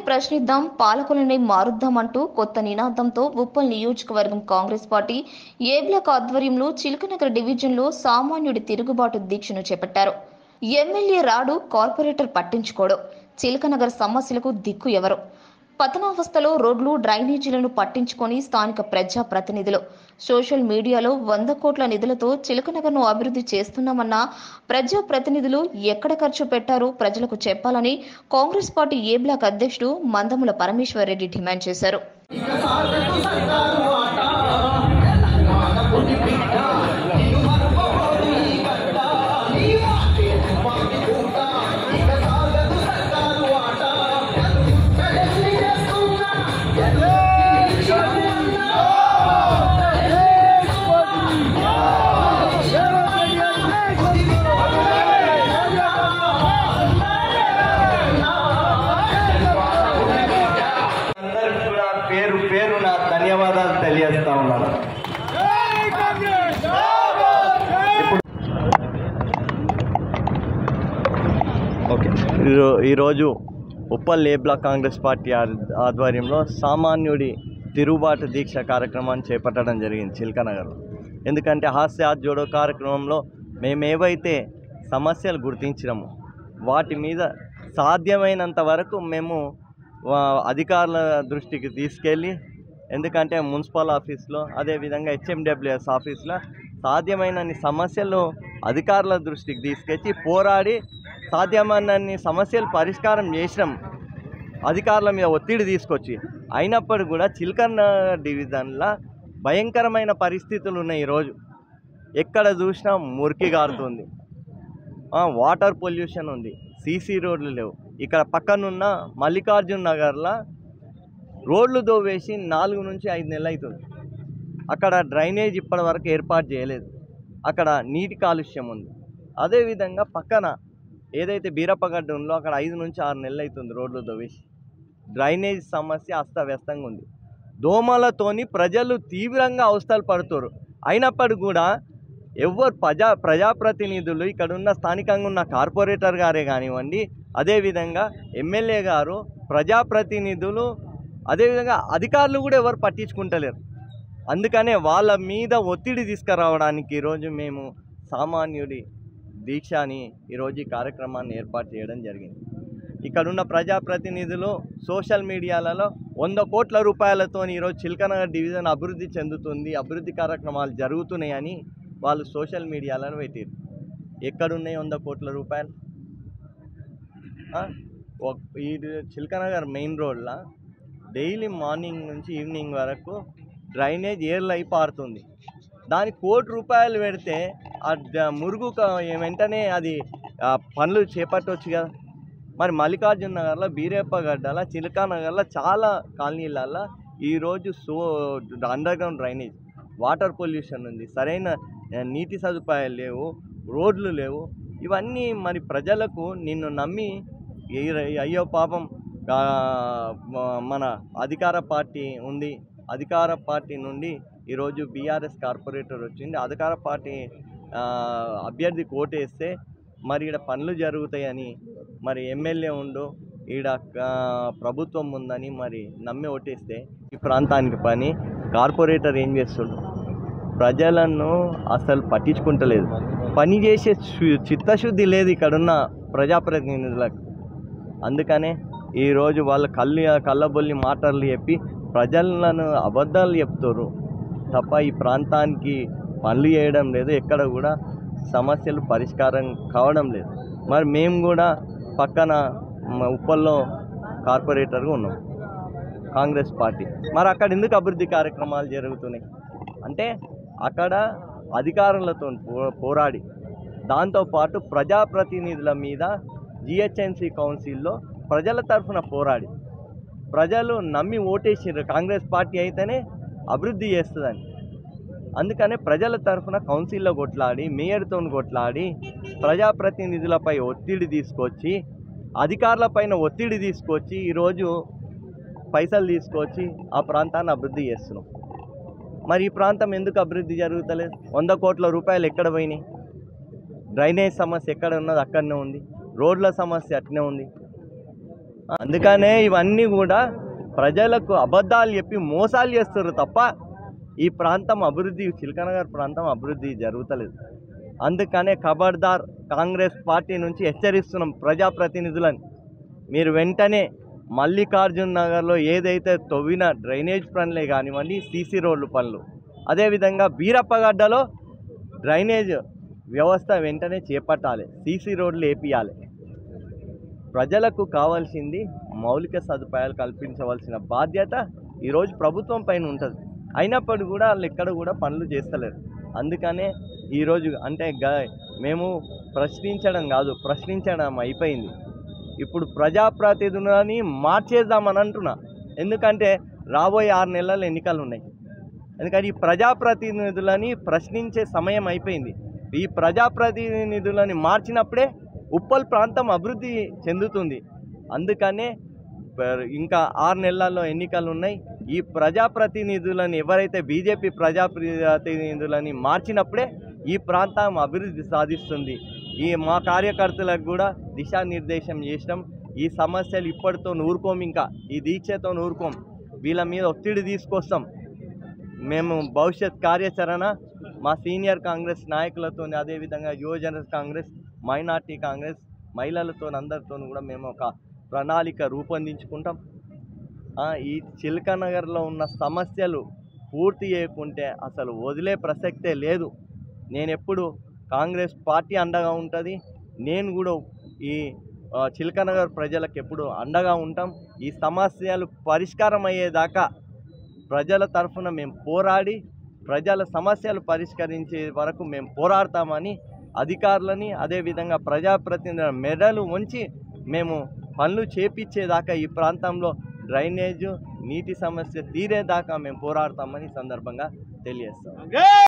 ప్రశ్నిద్దాం, పాలకులని మారుద్దాం అంటూ కొత్త నినాదంతో ఉప్పల్ నియోజకవర్గం కాంగ్రెస్ పార్టీ ఏ బ్లాక్ ఆధ్వర్యంలో చిలకనగర్ డివిజన్లో సామాన్యుడి తిరుగుబాటు దీక్షను చేపట్టారు. ఎమ్మెల్యే రాడు, కార్పొరేటర్ పట్టించుకోడు, చిలకనగర్ సమస్యలకు దిక్కు ఎవరు? పతనావస్థలో రోడ్లు, డ్రైనేజీలను పట్టించుకొని స్థానిక ప్రజా ప్రతినిధులు సోషల్ మీడియాలో 100 కోట్ల నిధులతో చిలకనగర్ను అభివృద్ధి చేస్తున్నామన్న ప్రజా ప్రతినిధులు ఎక్కడ ఖర్చు పెట్టారో ప్రజలకు చెప్పాలని కాంగ్రెస్ పార్టీ ఏ బ్లాక్ అధ్యక్షుడు మందముల పరమేశ్వర్ రెడ్డి డిమాండ్ చేశారు. ధన్యవాదాలు తెలియజేస్తా ఉన్నాను. ఈరోజు Uppal A block Congress party ఆధ్వర్యంలో సామాన్యుడి తిరుగుబాటు దీక్ష కార్యక్రమాన్ని చేపట్టడం జరిగింది చిలకనగర్లో. ఎందుకంటే హాస్యాత్ జోడో కార్యక్రమంలో మేమేవైతే సమస్యలు గుర్తించినామో వాటి మీద సాధ్యమైనంత వరకు మేము అధికారుల దృష్టికి తీసుకెళ్ళి, ఎందుకంటే మున్సిపల్ ఆఫీస్లో అదేవిధంగా హెచ్ఎండబ్ల్యూఎస్ ఆఫీస్లో సాధ్యమైనన్ని సమస్యలు అధికారుల దృష్టికి తీసుకొచ్చి పోరాడి సాధ్యమైనన్ని సమస్యలు పరిష్కారం చేసినాం, అధికారుల మీద ఒత్తిడి తీసుకొచ్చి. అయినప్పటికీ కూడా చిలకనగర్ డివిజన్లో భయంకరమైన పరిస్థితులు ఉన్నాయి. ఈరోజు ఎక్కడ చూసినా మురికి గారుతుంది, వాటర్ పొల్యూషన్ ఉంది, సీసీ రోడ్లు లేవు. ఇక్కడ పక్కనున్న మల్లికార్జున్ నగర్లో రోడ్లు దోవేసి 4 నుంచి 5 నెలలు అవుతుంది. అక్కడ డ్రైనేజ్ ఇప్పటి వరకు ఏర్పాటు చేయలేదు. అక్కడ నీటి కాలుష్యం ఉంది. అదేవిధంగా పక్కన ఏదైతే బీరప్పగడ్డ ఉందో అక్కడ 5 నుంచి 6 నెలలు అవుతుంది రోడ్లు దోవేసి. డ్రైనేజ్ సమస్య అస్తవ్యస్తంగా ఉంది. దోమలతోని ప్రజలు తీవ్రంగా అవస్థలు పడుతారు. అయినప్పటికీ కూడా ఎవరు ప్రజాప్రతినిధులు, ఇక్కడ ఉన్న స్థానికంగా ఉన్న కార్పొరేటర్ గారే కానివ్వండి, అదేవిధంగా ఎమ్మెల్యే గారు, ప్రజాప్రతినిధులు, అదేవిధంగా అధికారులు కూడా ఎవరు పట్టించుకుంటలేరు. అందుకనే వాళ్ళ మీద ఒత్తిడి తీసుకురావడానికి ఈరోజు మేము సామాన్యుడి దీక్ష అని ఈరోజు ఈ కార్యక్రమాన్ని ఏర్పాటు చేయడం జరిగింది. ఇక్కడున్న ప్రజాప్రతినిధులు సోషల్ మీడియాలలో 100 కోట్ల రూపాయలతో ఈరోజు చిలకనగర్ డివిజన్ అభివృద్ధి చెందుతుంది, అభివృద్ధి కార్యక్రమాలు జరుగుతున్నాయని వాళ్ళు సోషల్ మీడియాలను పెట్టారు. ఎక్కడున్నాయి 100 కోట్ల రూపాయలు? ఈ చిలకనగర్ మెయిన్ రోడ్లో డైలీ మార్నింగ్ నుంచి ఈవినింగ్ వరకు డ్రైనేజ్ ఏర్లై పారుతుంది. దానికి 1 కోటి రూపాయలు పెడితే మురుగు వెంటనే అది పనులు చేపట్టవచ్చు కదా. మరి మల్లికార్జున నగర్లో, బీరప్పగడ్డలో, చిలకనగర్లో చాలా కాలనీలలో ఈరోజు under ground drainage, water pollution ఉంది, సరైన నీటి సదుపాయాలు లేవు, రోడ్లు లేవు. ఇవన్నీ మరి ప్రజలకు నిన్ను నమ్మి అయ్యో పాపం మన అధికార పార్టీ ఉంది, అధికార పార్టీ నుండి ఈరోజు బీఆర్ఎస్ కార్పొరేటర్ వచ్చింది, అధికార పార్టీ అభ్యర్థి కోటేస్తే మరి ఈడ పనులు జరుగుతాయని, మరి ఎమ్మెల్యే ఉండు, ఈడ ప్రభుత్వం ఉందని మరి నమ్మి ఓటేస్తే ఈ ప్రాంతానికి పని కార్పొరేటర్ ఏం చేస్తుండు? ప్రజలను అసలు పట్టించుకుంటలేదు. పని చేసే చిత్తశుద్ధి లేదు ఇక్కడున్న ప్రజాప్రతినిధులకు. అందుకనే ఈరోజు వాళ్ళు కళ్ళబొల్లి మాటలు చెప్పి ప్రజలను అబద్ధాలు చెప్తారు తప్ప ఈ ప్రాంతానికి పనులు చేయడం లేదు, ఎక్కడ కూడా సమస్యలు పరిష్కారం కావడం లేదు. మరి మేము కూడా పక్కన ఉప్పల్లో కార్పొరేటర్గా ఉన్నాం కాంగ్రెస్ పార్టీ. మరి అక్కడ ఎందుకు అభివృద్ధి కార్యక్రమాలు జరుగుతున్నాయి అంటే అక్కడ అధికారులతో పోరాడి, దాంతోపాటు ప్రజాప్రతినిధుల మీద జిహెచ్ఎంసీ కౌన్సిల్లో ప్రజల తరఫున పోరాడి ప్రజలు నమ్మి ఓటేసారు కాంగ్రెస్ పార్టీ అయితేనే అభివృద్ధి చేస్తుందని. అందుకనే ప్రజల తరఫున కౌన్సిల్లో కొట్లాడి, మేయర్తో కొట్లాడి, ప్రజాప్రతినిధులపై ఒత్తిడి తీసుకొచ్చి, అధికారులపైన ఒత్తిడి తీసుకొచ్చి ఈరోజు పైసలు తీసుకొచ్చి ఆ ప్రాంతాన్ని అభివృద్ధి చేస్తున్నాం. మరి ఈ ప్రాంతం ఎందుకు అభివృద్ధి జరుగుతలేదు? 100 కోట్ల రూపాయలు ఎక్కడ పోయినాయి? డ్రైనేజ్ సమస్య ఎక్కడ ఉన్నది అక్కడనే ఉంది, రోడ్ల సమస్య అట్నే ఉంది. అందుకనే ఇవన్నీ కూడా ప్రజలకు అబద్ధాలు చెప్పి మోసాలు చేస్తారు తప్ప ఈ ప్రాంతం అభివృద్ధి, చిలకనగర్ ప్రాంతం అభివృద్ధి జరుగుతలేదు. అందుకనే ఖబర్దార్ కాంగ్రెస్ పార్టీ నుంచి హెచ్చరిస్తున్నాం ప్రజాప్రతినిధులని, మీరు వెంటనే మల్లికార్జున్ నగర్లో ఏదైతే తవ్విన డ్రైనేజ్ పనులే కానివ్వండి, సీసీ రోడ్లు పనులు, అదేవిధంగా బీరప్పగడ్డలో డ్రైనేజ్ వ్యవస్థ వెంటనే చేపట్టాలి, సీసీ రోడ్లు వేపియాలి. ప్రజలకు కావాల్సింది మౌలిక సదుపాయాలు కల్పించవలసిన బాధ్యత ఈరోజు ప్రభుత్వం పైన ఉంటుంది. అయినప్పటికీ కూడా వాళ్ళు ఎక్కడ కూడా పనులు చేస్తలేరు. అందుకనే ఈరోజు అంటే మేము ప్రశ్నించడం అయిపోయింది. ఇప్పుడు ప్రజాప్రతినిధులని మార్చేద్దామని అంటున్నా. ఎందుకంటే రాబోయే 6 నెలలు ఎన్నికలు ఉన్నాయి. ఎందుకంటే ఈ ప్రజాప్రతినిధులని ప్రశ్నించే సమయం అయిపోయింది. ఈ ప్రజాప్రతినిధులని మార్చినప్పుడే ఉప్పల్ ప్రాంతం అభివృద్ధి చెందుతుంది. అందుకనే ఇంకా 6 నెలల్లో ఎన్నికలు ఉన్నాయి. ఈ ప్రజాప్రతినిధులని ఎవరైతే బీజేపీ ప్రజాప్రతినిధులని మార్చినప్పుడే ఈ ప్రాంతం అభివృద్ధి సాధిస్తుంది. మా కార్యకర్తలకు కూడా దిశానిర్దేశం చేసినాం. ఈ సమస్యలు ఇప్పటితో ఊరుకోం, ఇంకా ఈ దీక్షతో ఊరుకోం, వీళ్ళ మీద ఒత్తిడి తీసుకొస్తాం. మేము భవిష్యత్ కార్యాచరణ మా సీనియర్ కాంగ్రెస్ నాయకులతో, అదేవిధంగా యువజన కాంగ్రెస్, మైనార్టీ కాంగ్రెస్, మహిళలతో అందరితో కూడా మేము ఒక ప్రణాళిక రూపొందించుకుంటాం. ఈ చిలకనగర్లో ఉన్న సమస్యలు పూర్తి చేయకుంటే అసలు వదిలే ప్రసక్తే లేదు. నేను ఎప్పుడు కాంగ్రెస్ పార్టీ అండగా ఉంటుంది. నేను కూడా ఈ చిలకనగర్ ప్రజలకు ఎప్పుడు అండగా ఉంటాం. ఈ సమస్యలు పరిష్కారం అయ్యేదాకా ప్రజల తరఫున మేము పోరాడి ప్రజల సమస్యలు పరిష్కరించే వరకు మేము పోరాడతామని అధికారులని, అదేవిధంగా ప్రజాప్రతినిధుల మెడలు ఉంచి మేము పనులు చేపించేదాకా, ఈ ప్రాంతంలో డ్రైనేజు నీటి సమస్య తీరేదాకా మేము పోరాడతామని సందర్భంగా తెలియజేస్తాం.